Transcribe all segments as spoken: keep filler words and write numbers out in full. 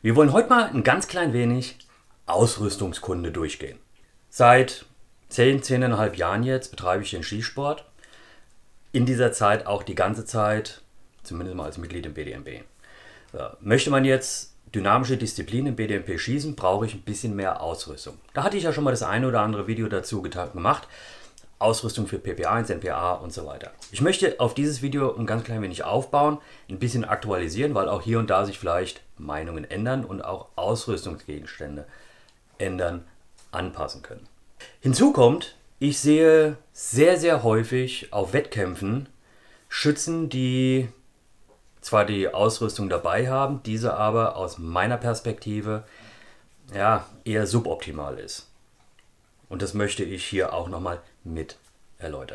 Wir wollen heute mal ein ganz klein wenig Ausrüstungskunde durchgehen. Seit zehn, zehneinhalb Jahren jetzt betreibe ich den Skisport. In dieser Zeit auch die ganze Zeit, zumindest mal als Mitglied im B D M P. Ja, möchte man jetzt dynamische Disziplinen im B D M P schießen, brauche ich ein bisschen mehr Ausrüstung. Da hatte ich ja schon mal das eine oder andere Video dazu gemacht. Ausrüstung für P P eins, N P A und so weiter. Ich möchte auf dieses Video ein ganz klein wenig aufbauen, ein bisschen aktualisieren, weil auch hier und da sich vielleicht Meinungen ändern und auch Ausrüstungsgegenstände ändern, anpassen können. Hinzu kommt, ich sehe sehr, sehr häufig auf Wettkämpfen Schützen, die zwar die Ausrüstung dabei haben, diese aber aus meiner Perspektive ja, eher suboptimal ist. Und das möchte ich hier auch nochmal mit erläutern.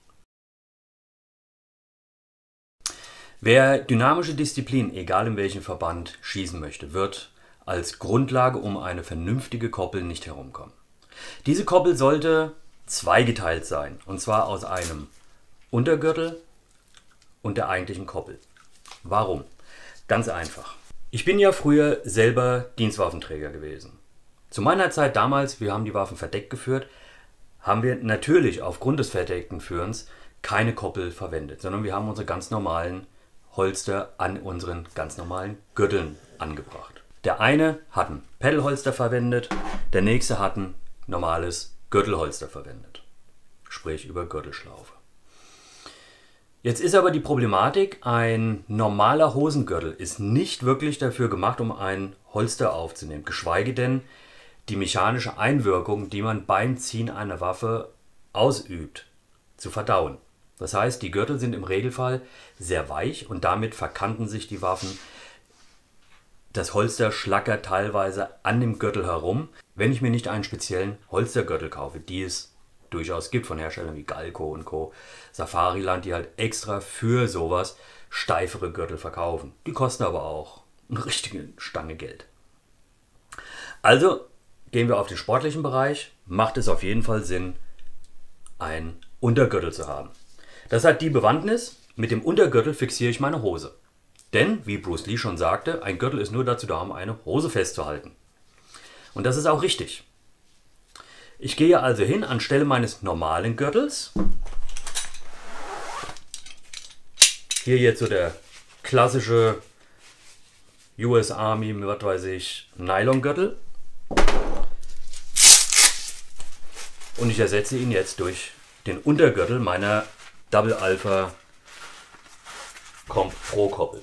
Wer dynamische Disziplinen, egal in welchem Verband, schießen möchte, wird als Grundlage um eine vernünftige Koppel nicht herumkommen. Diese Koppel sollte zweigeteilt sein, und zwar aus einem Untergürtel und der eigentlichen Koppel. Warum? Ganz einfach. Ich bin ja früher selber Dienstwaffenträger gewesen. Zu meiner Zeit damals, wir haben die Waffen verdeckt geführt, haben wir natürlich aufgrund des verdeckten Führens keine Koppel verwendet, sondern wir haben unsere ganz normalen Holster an unseren ganz normalen Gürteln angebracht. Der eine hat ein Pedalholster verwendet, der nächste hat ein normales Gürtelholster verwendet, sprich über Gürtelschlaufe. Jetzt ist aber die Problematik, ein normaler Hosengürtel ist nicht wirklich dafür gemacht, um ein Holster aufzunehmen, geschweige denn die mechanische Einwirkung, die man beim Ziehen einer Waffe ausübt, zu verdauen. Das heißt, die Gürtel sind im Regelfall sehr weich und damit verkanten sich die Waffen. Das Holster schlackert teilweise an dem Gürtel herum, wenn ich mir nicht einen speziellen Holstergürtel kaufe, die es durchaus gibt von Herstellern wie Galco und Co. Safariland, die halt extra für sowas steifere Gürtel verkaufen. Die kosten aber auch eine richtige Stange Geld. Also gehen wir auf den sportlichen Bereich, macht es auf jeden Fall Sinn, einen Untergürtel zu haben. Das hat die Bewandtnis, mit dem Untergürtel fixiere ich meine Hose. Denn, wie Bruce Lee schon sagte, ein Gürtel ist nur dazu da, um eine Hose festzuhalten. Und das ist auch richtig. Ich gehe also hin anstelle meines normalen Gürtels. Hier jetzt so der klassische U S Army, was weiß ich, Nylongürtel. Und ich ersetze ihn jetzt durch den Untergürtel meiner Double Alpha Comp Pro Koppel.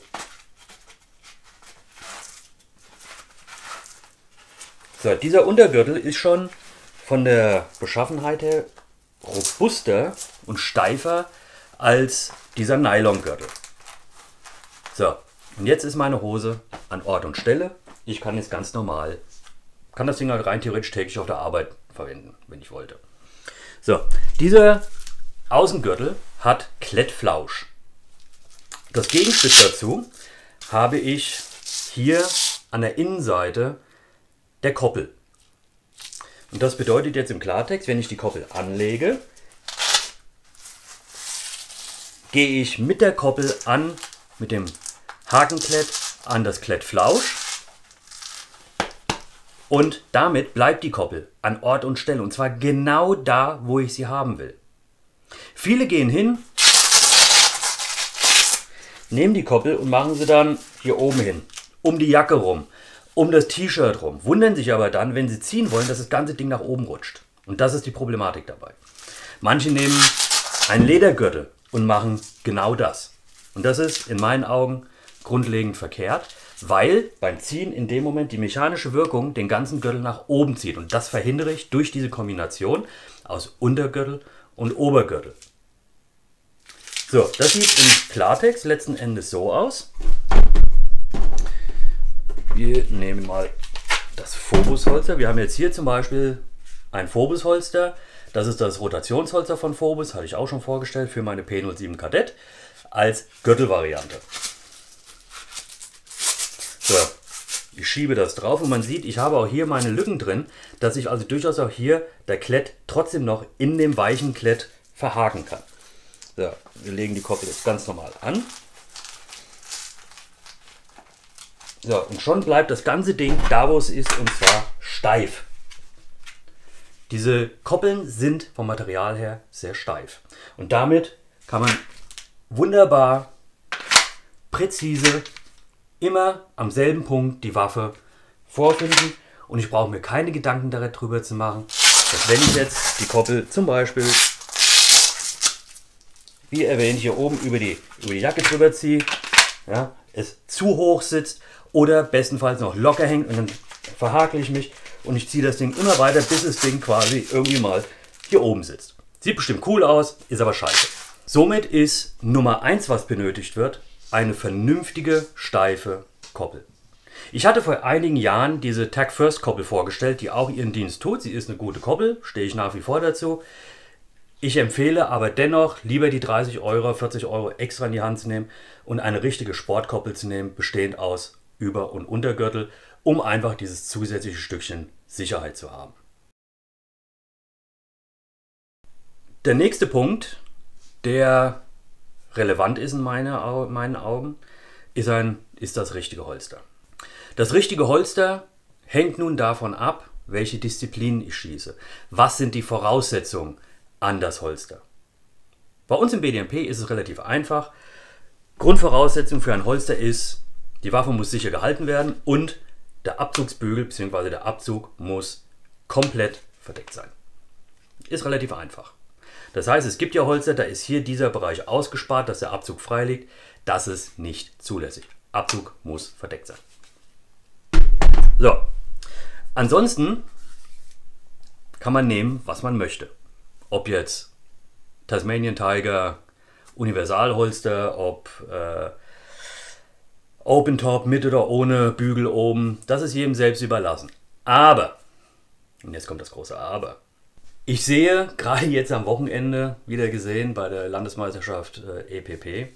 So, dieser Untergürtel ist schon von der Beschaffenheit her robuster und steifer als dieser Nylongürtel. So, und jetzt ist meine Hose an Ort und Stelle. Ich kann jetzt ganz normal, kann das Ding halt rein theoretisch täglich auf der Arbeit verwenden, wenn ich wollte. So, dieser Außengürtel hat Klettflausch. Das Gegenstück dazu habe ich hier an der Innenseite der Koppel. Und das bedeutet jetzt im Klartext, wenn ich die Koppel anlege, gehe ich mit der Koppel an, mit dem Hakenklett an das Klettflausch. Und damit bleibt die Koppel an Ort und Stelle. Und zwar genau da, wo ich sie haben will. Viele gehen hin, nehmen die Koppel und machen sie dann hier oben hin. Um die Jacke rum, um das T-Shirt rum. Wundern sich aber dann, wenn sie ziehen wollen, dass das ganze Ding nach oben rutscht. Und das ist die Problematik dabei. Manche nehmen einen Ledergürtel und machen genau das. Und das ist in meinen Augen grundlegend verkehrt, weil beim Ziehen in dem Moment die mechanische Wirkung den ganzen Gürtel nach oben zieht. Und das verhindere ich durch diese Kombination aus Untergürtel und Obergürtel. So, das sieht im Klartext letzten Endes so aus. Wir nehmen mal das Phobos-Holster. Wir haben jetzt hier zum Beispiel ein Phobos-Holster. Das ist das Rotationsholster von Phobos, hatte ich auch schon vorgestellt, für meine P null sieben Kadett als Gürtelvariante. So, ich schiebe das drauf und man sieht, ich habe auch hier meine Lücken drin, dass sich also durchaus auch hier der Klett trotzdem noch in dem weichen Klett verhaken kann. So, wir legen die Koppel jetzt ganz normal an. So, und schon bleibt das ganze Ding da, wo es ist, und zwar steif. Diese Koppeln sind vom Material her sehr steif. Und damit kann man wunderbar, präzise, immer am selben Punkt die Waffe vorfinden. Und ich brauche mir keine Gedanken darüber zu machen, dass wenn ich jetzt die Koppel zum Beispiel, wie erwähnt, hier oben über die, über die Jacke drüber ziehe, ja, es zu hoch sitzt oder bestenfalls noch locker hängt und dann verhakle ich mich und ich ziehe das Ding immer weiter, bis das Ding quasi irgendwie mal hier oben sitzt. Sieht bestimmt cool aus, ist aber scheiße. Somit ist Nummer eins, was benötigt wird, eine vernünftige, steife Koppel. Ich hatte vor einigen Jahren diese Tac First Koppel vorgestellt, die auch ihren Dienst tut. Sie ist eine gute Koppel, stehe ich nach wie vor dazu. Ich empfehle aber dennoch, lieber die dreißig Euro, vierzig Euro extra in die Hand zu nehmen und eine richtige Sportkoppel zu nehmen, bestehend aus Über- und Untergürtel, um einfach dieses zusätzliche Stückchen Sicherheit zu haben. Der nächste Punkt, der relevant ist in meine, meinen Augen, ist, ein, ist das richtige Holster. Das richtige Holster hängt nun davon ab, welche Disziplinen ich schieße. Was sind die Voraussetzungen an das Holster? Bei uns im B D M P ist es relativ einfach. Grundvoraussetzung für ein Holster ist, die Waffe muss sicher gehalten werden und der Abzugsbügel bzw. der Abzug muss komplett verdeckt sein. Ist relativ einfach. Das heißt, es gibt ja Holster, da ist hier dieser Bereich ausgespart, dass der Abzug frei liegt. Das ist nicht zulässig. Abzug muss verdeckt sein. So, ansonsten kann man nehmen, was man möchte. Ob jetzt Tasmanian Tiger, Universalholster, ob äh, Open Top mit oder ohne Bügel oben, das ist jedem selbst überlassen. Aber, und jetzt kommt das große Aber, ich sehe gerade jetzt am Wochenende wieder gesehen bei der Landesmeisterschaft äh, E P P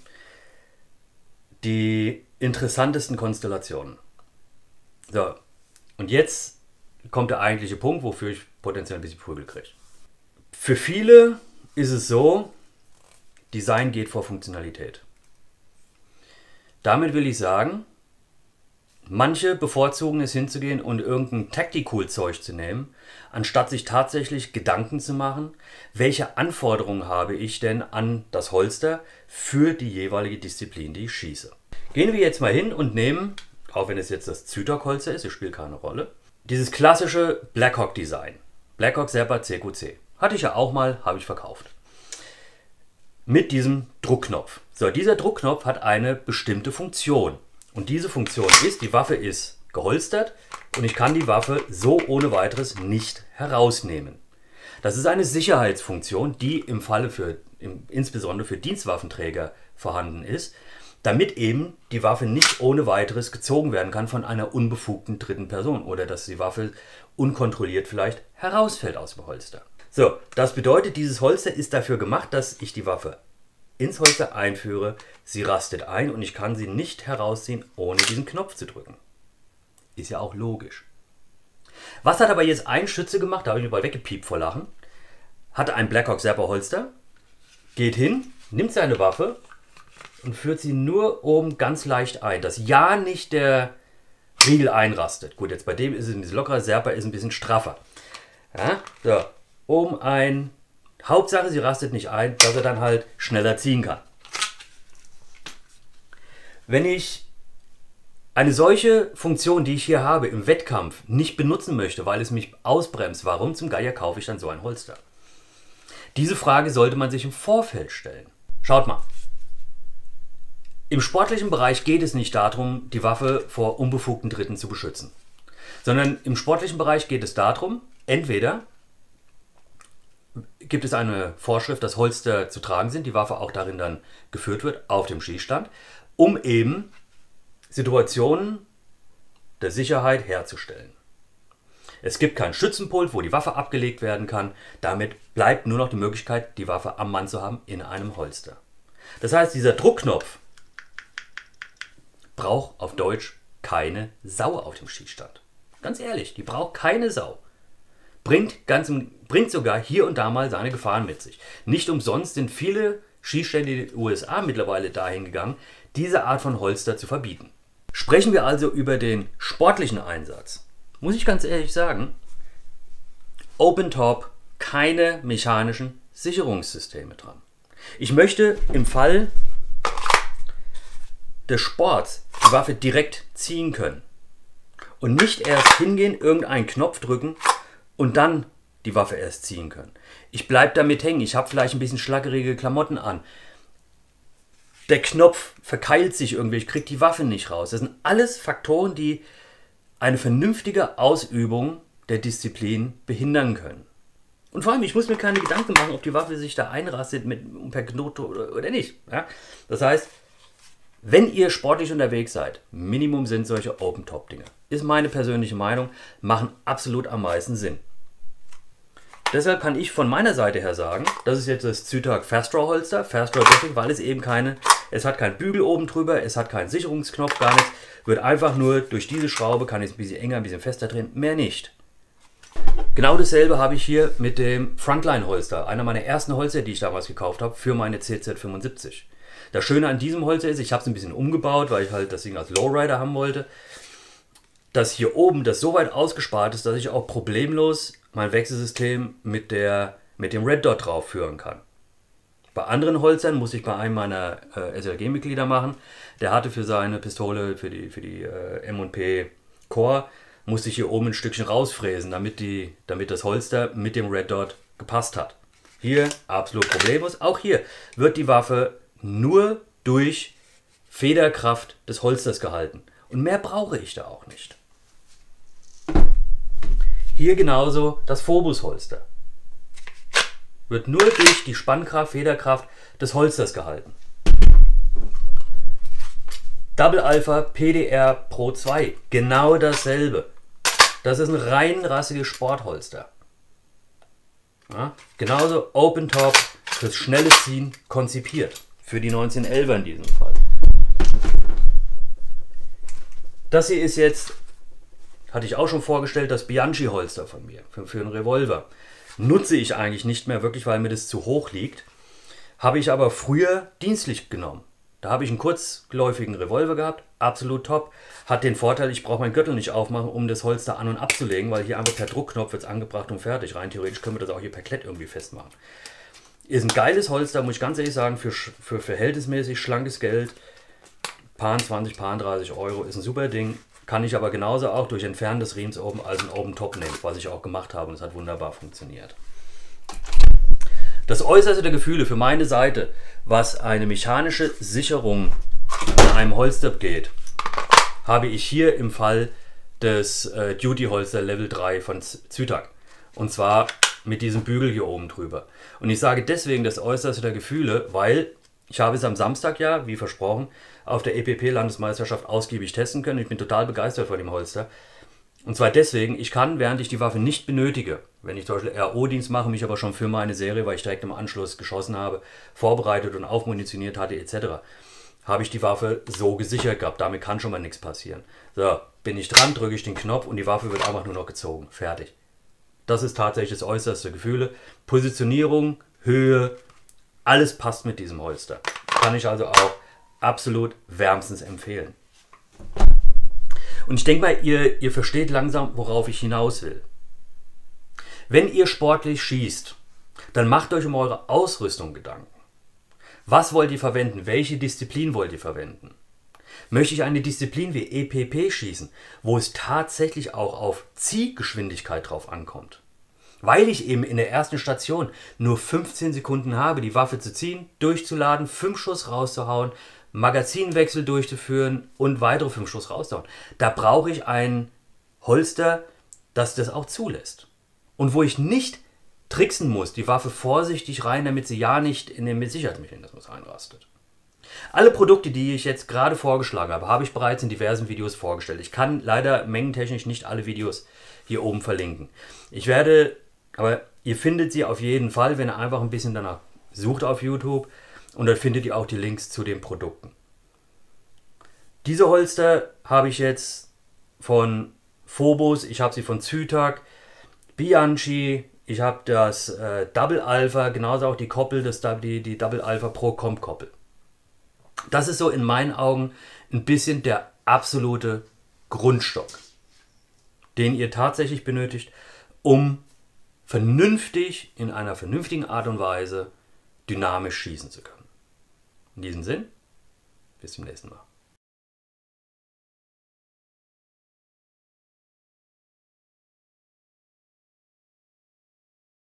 die interessantesten Konstellationen. So, und jetzt kommt der eigentliche Punkt, wofür ich potenziell ein bisschen Prügel kriege. Für viele ist es so, Design geht vor Funktionalität. Damit will ich sagen, manche bevorzugen es hinzugehen und irgendein Tactical-Zeug zu nehmen, anstatt sich tatsächlich Gedanken zu machen, welche Anforderungen habe ich denn an das Holster für die jeweilige Disziplin, die ich schieße. Gehen wir jetzt mal hin und nehmen, auch wenn es jetzt das Zytok-Holster ist, es spielt keine Rolle, dieses klassische Blackhawk-Design. Blackhawk Zappa C Q C. Hatte ich ja auch mal, habe ich verkauft. Mit diesem Druckknopf. So, dieser Druckknopf hat eine bestimmte Funktion. Und diese Funktion ist, die Waffe ist geholstert und ich kann die Waffe so ohne weiteres nicht herausnehmen. Das ist eine Sicherheitsfunktion, die im Falle für, im, insbesondere für Dienstwaffenträger vorhanden ist, damit eben die Waffe nicht ohne weiteres gezogen werden kann von einer unbefugten dritten Person oder dass die Waffe unkontrolliert vielleicht herausfällt aus dem Holster. So, das bedeutet, dieses Holster ist dafür gemacht, dass ich die Waffe ins Holster einführe, sie rastet ein und ich kann sie nicht herausziehen, ohne diesen Knopf zu drücken. Ist ja auch logisch. Was hat aber jetzt ein Schütze gemacht, da habe ich mich mal weggepiept vor Lachen, hatte ein Blackhawk Zappa Holster, geht hin, nimmt seine Waffe und führt sie nur oben ganz leicht ein, dass ja nicht der Riegel einrastet. Gut, jetzt bei dem ist es ein bisschen lockerer, Zappa ist ein bisschen straffer. Ja, so, oben ein. Hauptsache, sie rastet nicht ein, dass er dann halt schneller ziehen kann. Wenn ich eine solche Funktion, die ich hier habe, im Wettkampf nicht benutzen möchte, weil es mich ausbremst, warum zum Geier kaufe ich dann so ein Holster? Diese Frage sollte man sich im Vorfeld stellen. Schaut mal. Im sportlichen Bereich geht es nicht darum, die Waffe vor unbefugten Dritten zu beschützen, sondern im sportlichen Bereich geht es darum, entweder gibt es eine Vorschrift, dass Holster zu tragen sind, die Waffe auch darin dann geführt wird, auf dem Schießstand, um eben Situationen der Sicherheit herzustellen. Es gibt kein Schützenpult, wo die Waffe abgelegt werden kann. Damit bleibt nur noch die Möglichkeit, die Waffe am Mann zu haben in einem Holster. Das heißt, dieser Druckknopf braucht auf Deutsch keine Sau auf dem Schießstand. Ganz ehrlich, die braucht keine Sau. Bringt, ganz, bringt sogar hier und da mal seine Gefahren mit sich. Nicht umsonst sind viele Schießstände in den U S A mittlerweile dahin gegangen, diese Art von Holster zu verbieten. Sprechen wir also über den sportlichen Einsatz. Muss ich ganz ehrlich sagen, Open Top, keine mechanischen Sicherungssysteme dran. Ich möchte im Fall des Sports die Waffe direkt ziehen können und nicht erst hingehen, irgendeinen Knopf drücken und dann die Waffe erst ziehen können. Ich bleibe damit hängen, ich habe vielleicht ein bisschen schlackerige Klamotten an. Der Knopf verkeilt sich irgendwie, ich kriege die Waffe nicht raus. Das sind alles Faktoren, die eine vernünftige Ausübung der Disziplin behindern können. Und vor allem, ich muss mir keine Gedanken machen, ob die Waffe sich da einrastet mit, per Knoten oder, oder nicht. Ja? Das heißt, wenn ihr sportlich unterwegs seid, Minimum sind solche Open-Top-Dinge. Ist meine persönliche Meinung, machen absolut am meisten Sinn. Deshalb kann ich von meiner Seite her sagen, das ist jetzt das Zytag Fastraw Holster, Fastraw deswegen, weil es eben keine, es hat keinen Bügel oben drüber, es hat keinen Sicherungsknopf, gar nichts, wird einfach nur durch diese Schraube, kann ich es ein bisschen enger, ein bisschen fester drehen, mehr nicht. Genau dasselbe habe ich hier mit dem Frontline Holster, einer meiner ersten Holster, die ich damals gekauft habe, für meine C Z fünfundsiebzig. Das Schöne an diesem Holster ist, ich habe es ein bisschen umgebaut, weil ich halt das Ding als Lowrider haben wollte, dass hier oben das so weit ausgespart ist, dass ich auch problemlos mein Wechselsystem mit, der, mit dem Red Dot drauf führen kann. Bei anderen Holstern musste ich bei einem meiner äh, S L G-Mitglieder machen, der hatte für seine Pistole, für die, für die äh, M und P Core, musste ich hier oben ein Stückchen rausfräsen, damit, die, damit das Holster mit dem Red Dot gepasst hat. Hier absolut problemlos. Auch hier wird die Waffe nur durch Federkraft des Holsters gehalten. Und mehr brauche ich da auch nicht. Hier genauso das Phobos-Holster. Wird nur durch die Spannkraft, Federkraft des Holsters gehalten. Double Alpha P D R Pro zwei, genau dasselbe. Das ist ein reinrassiges Sportholster. Ja, genauso Open Top fürs schnelle Ziehen konzipiert. Für die neunzehnhundertelfer in diesem Fall. Das hier ist jetzt, hatte ich auch schon vorgestellt, das Bianchi-Holster von mir für, für einen Revolver. Nutze ich eigentlich nicht mehr wirklich, weil mir das zu hoch liegt. Habe ich aber früher dienstlich genommen. Da habe ich einen kurzläufigen Revolver gehabt, absolut top. Hat den Vorteil, ich brauche meinen Gürtel nicht aufmachen, um das Holster an- und abzulegen, weil hier einfach per Druckknopf wird es angebracht und fertig. Rein theoretisch können wir das auch hier per Klett irgendwie festmachen. Ist ein geiles Holster, muss ich ganz ehrlich sagen, für, für verhältnismäßig schlankes Geld. Paar zwanzig, Paar dreißig Euro ist ein super Ding. Kann ich aber genauso auch durch Entfernen des Riems oben als ein Open Top nehmen, was ich auch gemacht habe und es hat wunderbar funktioniert. Das äußerste der Gefühle für meine Seite, was eine mechanische Sicherung an einem Holster geht, habe ich hier im Fall des äh, Duty Holster Level drei von Zytag. Und zwar mit diesem Bügel hier oben drüber. Und ich sage deswegen das äußerste der Gefühle, weil ich habe es am Samstag ja, wie versprochen, auf der E P P-Landesmeisterschaft ausgiebig testen können. Ich bin total begeistert von dem Holster. Und zwar deswegen, ich kann, während ich die Waffe nicht benötige, wenn ich zum Beispiel R O-Dienst mache, mich aber schon für meine Serie, weil ich direkt im Anschluss geschossen habe, vorbereitet und aufmunitioniert hatte et cetera, habe ich die Waffe so gesichert gehabt. Damit kann schon mal nichts passieren. So, bin ich dran, drücke ich den Knopf und die Waffe wird einfach nur noch gezogen. Fertig. Das ist tatsächlich das äußerste Gefühle. Positionierung, Höhe, alles passt mit diesem Holster. Kann ich also auch absolut wärmstens empfehlen. Und ich denke mal, ihr, ihr versteht langsam, worauf ich hinaus will. Wenn ihr sportlich schießt, dann macht euch um eure Ausrüstung Gedanken. Was wollt ihr verwenden? Welche Disziplin wollt ihr verwenden? Möchte ich eine Disziplin wie E P P schießen, wo es tatsächlich auch auf Ziehgeschwindigkeit drauf ankommt? Weil ich eben in der ersten Station nur fünfzehn Sekunden habe, die Waffe zu ziehen, durchzuladen, fünf Schuss rauszuhauen, Magazinwechsel durchzuführen und weitere fünf Schuss rauszuhauen. Da brauche ich ein Holster, das das auch zulässt. Und wo ich nicht tricksen muss, die Waffe vorsichtig rein, damit sie ja nicht in den Sicherheitsmechanismus einrastet. Alle Produkte, die ich jetzt gerade vorgeschlagen habe, habe ich bereits in diversen Videos vorgestellt. Ich kann leider mengentechnisch nicht alle Videos hier oben verlinken. Ich werde, aber ihr findet sie auf jeden Fall, wenn ihr einfach ein bisschen danach sucht auf YouTube. Und dort findet ihr auch die Links zu den Produkten. Diese Holster habe ich jetzt von Phobos, ich habe sie von Zytag, Bianchi, ich habe das äh, Double Alpha, genauso auch die Koppel, das, die, die Double Alpha Pro Comp Koppel. Das ist so in meinen Augen ein bisschen der absolute Grundstock, den ihr tatsächlich benötigt, um vernünftig, in einer vernünftigen Art und Weise dynamisch schießen zu können. In diesem Sinn, bis zum nächsten Mal.